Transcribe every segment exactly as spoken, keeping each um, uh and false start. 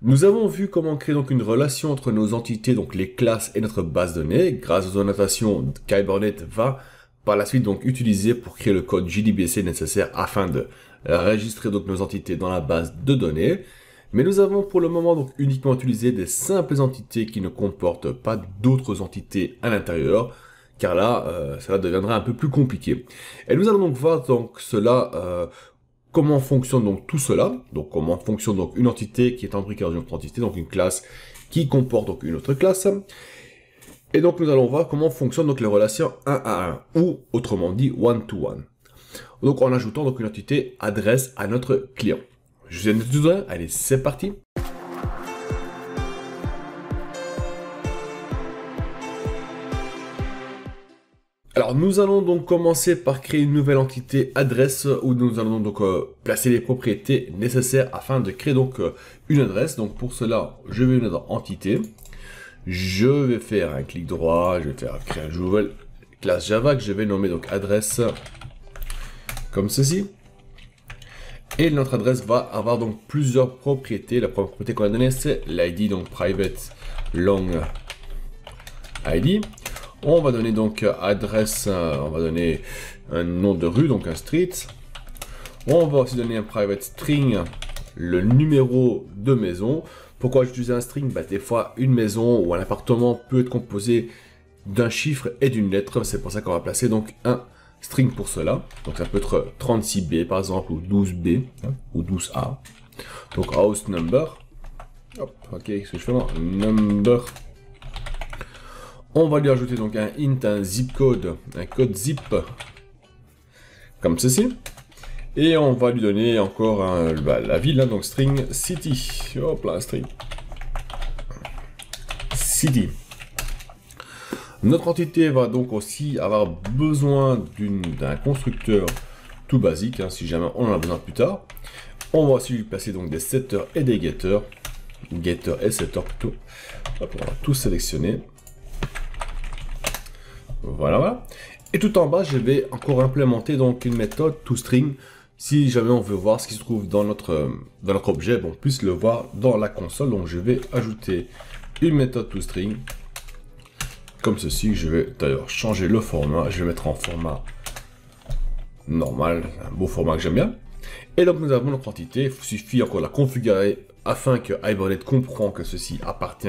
Nous avons vu comment créer donc une relation entre nos entités, donc les classes et notre base de données, grâce aux annotations qu'Hibernate va par la suite donc utiliser pour créer le code J D B C nécessaire afin de enregistrer donc nos entités dans la base de données. Mais nous avons pour le moment donc uniquement utilisé des simples entités qui ne comportent pas d'autres entités à l'intérieur, car là, euh, cela deviendra un peu plus compliqué. Et nous allons donc voir donc cela, euh, comment fonctionne donc tout cela, donc comment fonctionne donc une entité qui est imbriquée dans une autre entité, donc une classe qui comporte donc une autre classe. Et donc nous allons voir comment fonctionnent donc les relations un à un, ou autrement dit one to one. Donc en ajoutant donc une entité adresse à notre client. Je viens de tout donner, allez c'est parti. Alors nous allons donc commencer par créer une nouvelle entité adresse où nous allons donc euh, placer les propriétés nécessaires afin de créer donc euh, une adresse. Donc pour cela, je vais venir dans entité, je vais faire un clic droit, je vais faire créer une nouvelle classe Java que je vais nommer donc adresse comme ceci. Et notre adresse va avoir donc plusieurs propriétés. La première propriété qu'on a donnée c'est l'I D, donc private long I D. On va donner donc adresse, on va donner un nom de rue, donc un street. On va aussi donner un private string, le numéro de maison. Pourquoi j'utilise un string? Bah, des fois, une maison ou un appartement peut être composé d'un chiffre et d'une lettre. C'est pour ça qu'on va placer donc un string pour cela. Donc ça peut être trente-six B par exemple, ou douze B, hein, ou douze A. Donc house number. Hop, ok, qu'est-ce que je fais moi? Number. On va lui ajouter donc un int, un zip code, un code zip, comme ceci. Et on va lui donner encore un, bah, la ville, hein, donc string city. Hop là, string city. Notre entité va donc aussi avoir besoin d'un constructeur tout basique, hein, si jamais on en a besoin plus tard. On va aussi lui placer donc des setters et des getters. Getter et setter plutôt. Hop, on va tout sélectionner. Voilà, voilà. Et tout en bas, je vais encore implémenter donc une méthode toString. Si jamais on veut voir ce qui se trouve dans notre, dans notre objet, bon, on puisse le voir dans la console. Donc je vais ajouter une méthode toString. Comme ceci, je vais d'ailleurs changer le format. Je vais mettre en format normal, un beau format que j'aime bien. Et donc nous avons notre entité. Il suffit encore de la configurer afin que Hibernate comprend que ceci appartient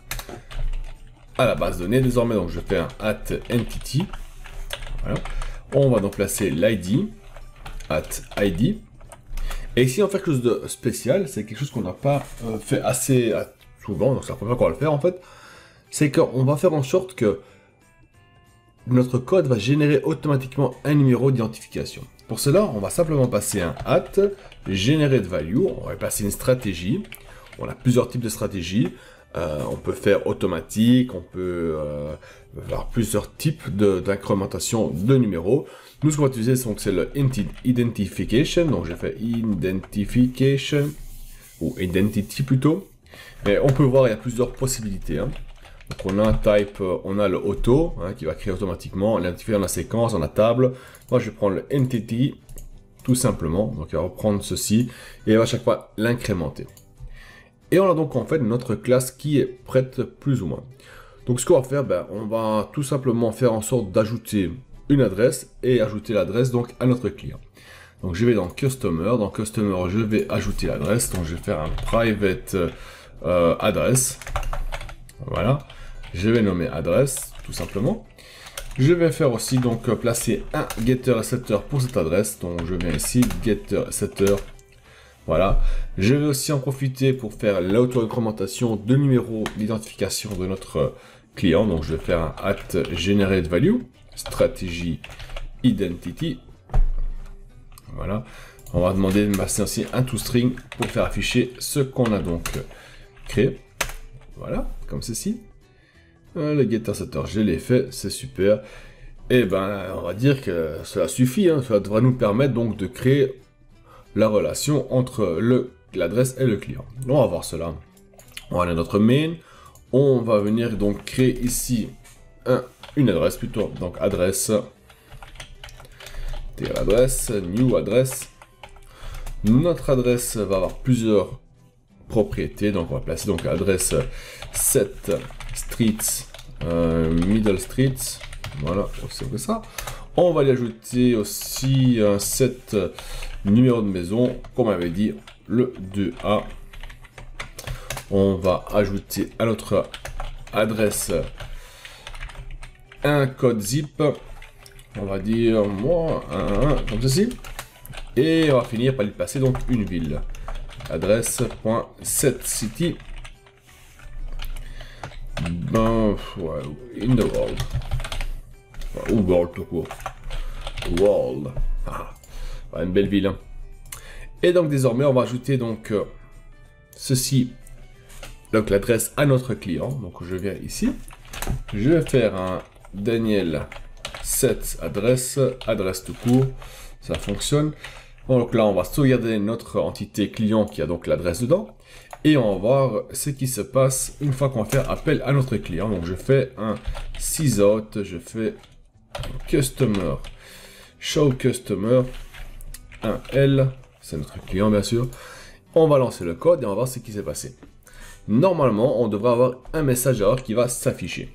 à la base de données. Désormais, donc je fais un at entity. Voilà. On va donc placer l'I D, at I D. Et ici, on fait quelque chose de spécial. C'est quelque chose qu'on n'a pas euh, fait assez euh, souvent. Donc c'est la première fois qu'on va le faire en fait. C'est qu'on va faire en sorte que notre code va générer automatiquement un numéro d'identification. Pour cela, on va simplement passer un at generate value. On va passer une stratégie. On a plusieurs types de stratégies. Euh, on peut faire automatique, on peut euh, avoir plusieurs types d'incrémentation de, de numéros. Nous, ce qu'on va utiliser, c'est le identification. Donc, j'ai fait identification, ou identity plutôt. Mais on peut voir, il y a plusieurs possibilités. Hein. Donc, on a un type, on a le auto, hein, qui va créer automatiquement, l'identifier dans la séquence, dans la table. Moi, je vais prendre le entity, tout simplement. Donc, il va reprendre ceci, et il va à chaque fois l'incrémenter. Et on a donc en fait notre classe qui est prête plus ou moins. Donc ce qu'on va faire, ben, on va tout simplement faire en sorte d'ajouter une adresse et ajouter l'adresse donc à notre client. Donc je vais dans Customer, dans Customer je vais ajouter l'adresse, donc je vais faire un private euh, adresse. Voilà, je vais nommer adresse tout simplement. Je vais faire aussi donc placer un getter et setter pour cette adresse, donc je viens ici getter et setter. Voilà, je vais aussi en profiter pour faire l'auto-incrémentation de numéro d'identification de notre client. Donc je vais faire un at generate value, stratégie identity. Voilà, on va demander de passer aussi un toString pour faire afficher ce qu'on a donc créé. Voilà, comme ceci. Le getter setter, je l'ai fait, c'est super. Et ben, on va dire que cela suffit, hein. Cela devrait nous permettre donc de créer la relation entre l'adresse et le client. On va voir cela. On va aller dans notre main. On va venir donc créer ici un, une adresse plutôt. Donc adresse, adresse, new adresse. Notre adresse va avoir plusieurs propriété. Donc on va placer donc l'adresse sept Streets, euh, Middle Street. Voilà, c'est ça. On va y ajouter aussi un sept numéro de maison, comme on avait dit, le deux A. On va ajouter à notre adresse un code zip. On va dire moi un, un, comme ceci. Et on va finir par lui passer donc une ville. Adresse.setCity. Ben, ouais, in the world. Ou world tout court. World. Ah, une belle ville. Hein. Et donc désormais, on va ajouter donc euh, ceci. Donc l'adresse à notre client. Donc je viens ici. Je vais faire un Daniel sept adresse, adresse tout court. Ça fonctionne. Bon, donc là, on va sauvegarder notre entité client qui a donc l'adresse dedans. Et on va voir ce qui se passe une fois qu'on va faire appel à notre client. Donc je fais un sysout, je fais customer, show customer, un L, c'est notre client bien sûr. On va lancer le code et on va voir ce qui s'est passé. Normalement, on devrait avoir un message d'erreur qui va s'afficher.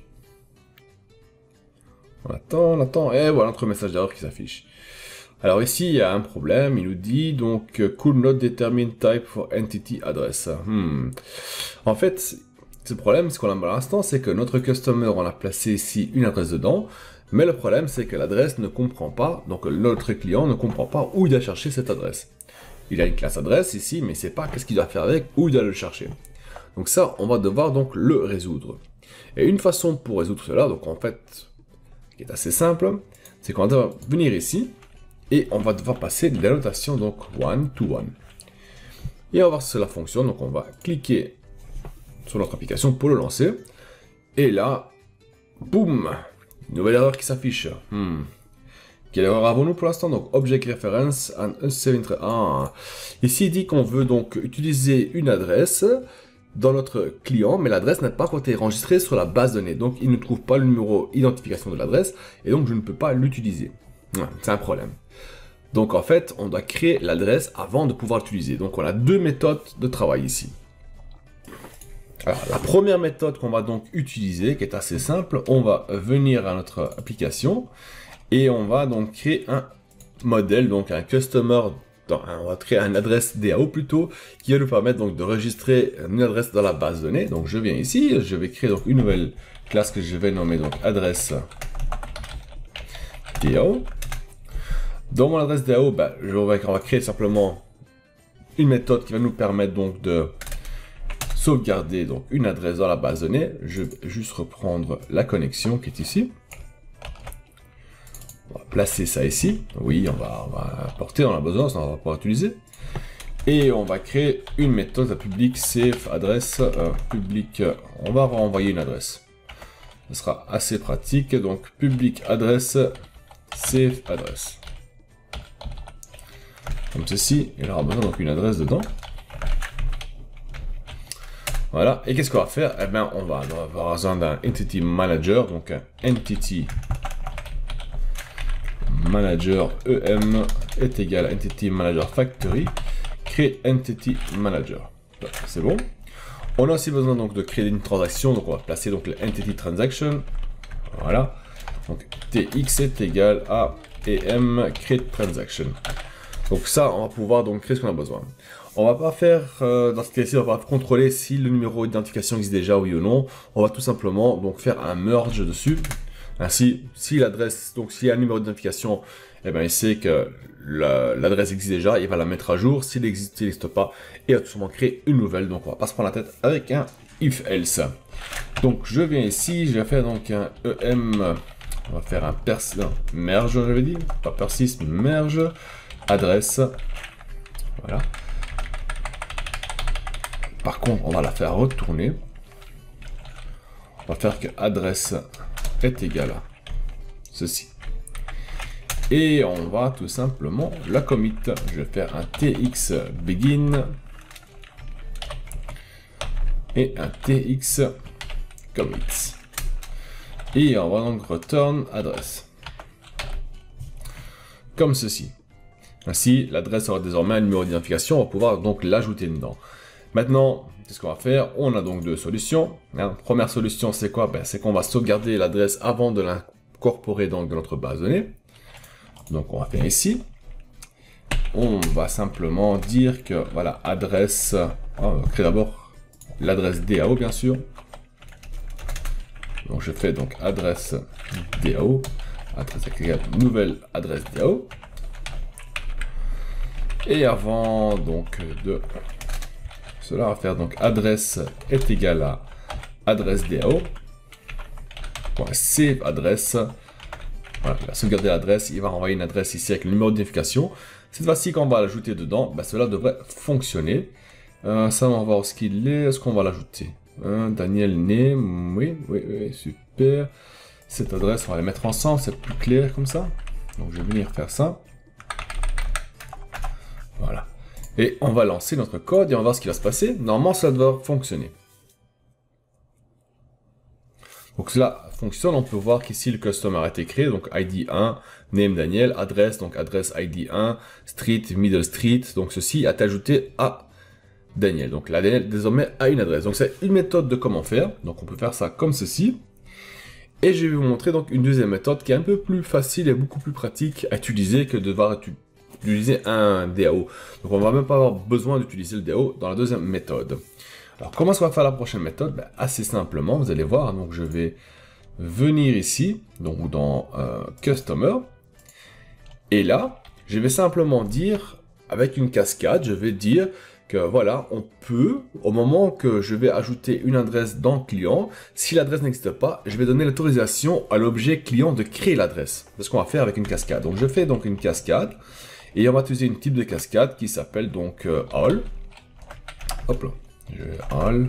On attend, on attend, et voilà notre message d'erreur qui s'affiche. Alors ici, il y a un problème, il nous dit donc « could not determine type for entity address hmm. ». En fait, ce problème, ce qu'on a pour l'instant, c'est que notre customer, on a placé ici une adresse dedans, mais le problème, c'est que l'adresse ne comprend pas, donc notre client ne comprend pas où il doit chercher cette adresse. Il a une classe adresse ici, mais il ne sait pas qu'est-ce qu'il doit faire avec, où il doit le chercher. Donc ça, on va devoir donc le résoudre. Et une façon pour résoudre cela, donc en fait, qui est assez simple, c'est qu'on va venir ici, et on va devoir passer de la notation donc one to one. Et on va voir si cela fonctionne. Donc on va cliquer sur notre application pour le lancer. Et là, boum, nouvelle erreur qui s'affiche. Hmm. Quelle erreur avons-nous pour l'instant? Donc object reference and seven. Ah. Ici il dit qu'on veut donc utiliser une adresse dans notre client, mais l'adresse n'a pas encore été enregistrée sur la base de données. Donc il ne trouve pas le numéro identification de l'adresse et donc je ne peux pas l'utiliser. Ouais, c'est un problème. Donc en fait, on doit créer l'adresse avant de pouvoir l'utiliser. Donc on a deux méthodes de travail ici. Alors la première méthode qu'on va donc utiliser, qui est assez simple, on va venir à notre application et on va donc créer un modèle, donc un customer, dans, on va créer une adresse D A O plutôt, qui va nous permettre donc de enregistrer une adresse dans la base de données. Donc je viens ici, je vais créer donc une nouvelle classe que je vais nommer donc adresse D A O. Dans mon adresse D A O, bah, je vais, on va créer simplement une méthode qui va nous permettre donc de sauvegarder donc une adresse dans la base de données. Je vais juste reprendre la connexion qui est ici. On va placer ça ici. Oui, on va, on va porter, on a besoin, sinon on va pouvoir utiliser. Et on va créer une méthode à public save adresse euh, public. On va renvoyer une adresse. Ce sera assez pratique. Donc public adresse save adresse. Comme ceci, il aura besoin donc une adresse dedans. Voilà, et qu'est-ce qu'on va faire? Eh bien, on va avoir besoin d'un Entity Manager, donc un Entity Manager E M est égal à Entity Manager Factory, créer Entity Manager. C'est bon. On a aussi besoin donc de créer une transaction, donc on va placer donc le Entity Transaction. Voilà, donc T X est égal à E M create transaction. Donc ça, on va pouvoir donc créer ce qu'on a besoin. On va pas faire, euh, dans ce cas-ci, on va pas contrôler si le numéro d'identification existe déjà, oui ou non. On va tout simplement donc faire un merge dessus. Ainsi, si l'adresse, donc s'il y a un numéro d'identification, eh ben il sait que l'adresse existe déjà, il va la mettre à jour. S'il n'existe, il n'existe pas, il va tout simplement créer une nouvelle. Donc on va pas se prendre la tête avec un if else. Donc je viens ici, je vais faire donc un E M, on va faire un pers, non, merge, j'avais dit, pas persist, merge. Adresse, voilà. Par contre, on va la faire retourner. On va faire que adresse est égale à ceci. Et on va tout simplement la commit. Je vais faire un tx begin et un tx commit. Et on va donc return adresse. Comme ceci. Ainsi, l'adresse aura désormais un numéro d'identification, on va pouvoir donc l'ajouter dedans. Maintenant, qu'est-ce qu'on va faire? On a donc deux solutions. Hein. Première solution, c'est quoi? Ben, c'est qu'on va sauvegarder l'adresse avant de l'incorporer dans notre base de données. Donc, on va faire ici. On va simplement dire que, voilà, adresse... On va créer d'abord l'adresse D A O, bien sûr. Donc, je fais donc adresse D A O. Adresse agrégable, nouvelle adresse D A O. Et avant, donc, de... Cela va faire donc adresse est égal à adresse D A O. Save adresse. Voilà, il va sauvegarder l'adresse. Il va renvoyer une adresse ici avec le numéro d'identification. Cette fois-ci, quand on va l'ajouter dedans, ben, cela devrait fonctionner. Euh, ça, on va voir ce qu'il est. Est-ce qu'on va l'ajouter? euh, Daniel name. Oui, oui, oui, super. Cette adresse, on va les mettre ensemble. C'est plus clair comme ça. Donc, je vais venir faire ça. Voilà. Et on va lancer notre code et on va voir ce qui va se passer. Normalement, ça doit fonctionner. Donc cela fonctionne. On peut voir qu'ici, le customer a été créé. Donc I D un, name Daniel, adresse, donc adresse I D un, street, middle street. Donc ceci a été ajouté à Daniel. Donc là, Daniel désormais a une adresse. Donc c'est une méthode de comment faire. Donc on peut faire ça comme ceci. Et je vais vous montrer donc une deuxième méthode qui est un peu plus facile et beaucoup plus pratique à utiliser que de devoir utiliser. utiliser un D A O. Donc on va même pas avoir besoin d'utiliser le D A O dans la deuxième méthode. Alors comment est-ce qu'on va faire la prochaine méthode? Ben, assez simplement, vous allez voir, donc je vais venir ici, donc dans euh, Customer, et là, je vais simplement dire, avec une cascade, je vais dire que voilà, on peut, au moment que je vais ajouter une adresse dans le client, si l'adresse n'existe pas, je vais donner l'autorisation à l'objet client de créer l'adresse. C'est ce qu'on va faire avec une cascade. Donc je fais donc une cascade, et on va utiliser une type de cascade qui s'appelle donc euh, all. Hop là, je vais all.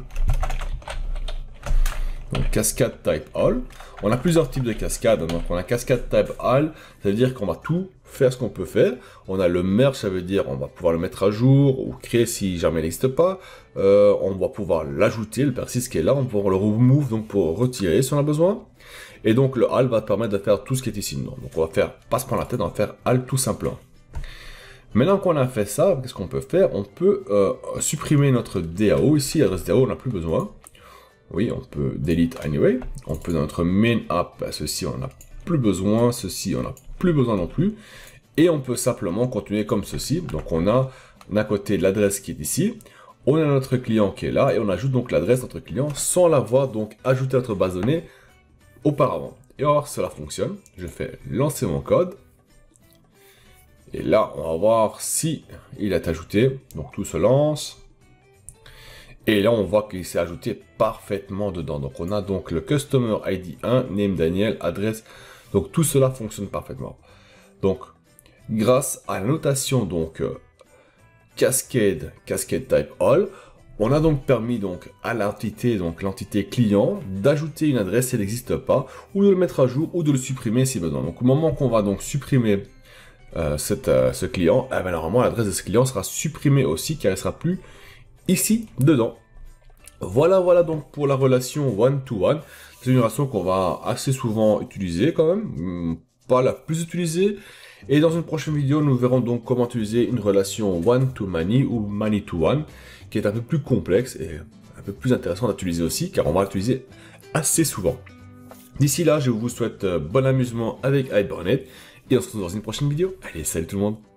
Donc cascade type all. On a plusieurs types de cascades. Donc on a cascade type all, ça veut dire qu'on va tout faire ce qu'on peut faire. On a le merge, ça veut dire on va pouvoir le mettre à jour ou créer si jamais il n'existe pas. Euh, on va pouvoir l'ajouter, le persiste qui est là, on va pouvoir le remove donc pour retirer si on a besoin. Et donc le all va permettre de faire tout ce qui est ici dedans. Donc on va faire, pas se prendre la tête, on va faire all tout simplement. Maintenant qu'on a fait ça, qu'est-ce qu'on peut faire? On peut euh, supprimer notre D A O. Ici, adresse D A O, on n'a plus besoin. Oui, on peut delete anyway. On peut dans notre main app, ceci, on n'a plus besoin. Ceci, on n'a plus besoin non plus. Et on peut simplement continuer comme ceci. Donc, on a d'un côté l'adresse qui est ici. On a notre client qui est là. Et on ajoute donc l'adresse de notre client sans l'avoir donc ajouté à notre base de données auparavant. Et on va voir si cela fonctionne. Je fais lancer mon code. Et là, on va voir si il est ajouté. Donc tout se lance. Et là, on voit qu'il s'est ajouté parfaitement dedans. Donc on a donc le Customer I D un, name Daniel, adresse. Donc tout cela fonctionne parfaitement. Donc grâce à la notation donc euh, cascade, cascade type all, on a donc permis donc à l'entité, donc l'entité client, d'ajouter une adresse si elle n'existe pas, ou de le mettre à jour, ou de le supprimer si besoin. Donc au moment qu'on va donc supprimer Euh, cette, euh, ce client, eh ben, normalement l'adresse de ce client sera supprimée aussi car elle sera plus ici dedans. Voilà, voilà donc pour la relation one-to-one. C'est une relation qu'on va assez souvent utiliser quand même, pas la plus utilisée. Et dans une prochaine vidéo, nous verrons donc comment utiliser une relation one-to-many ou many-to-one, qui est un peu plus complexe et un peu plus intéressant à utiliser aussi, car on va l'utiliser assez souvent. D'ici là, je vous souhaite bon amusement avec Hibernate. Et on se retrouve dans une prochaine vidéo. Allez, salut tout le monde!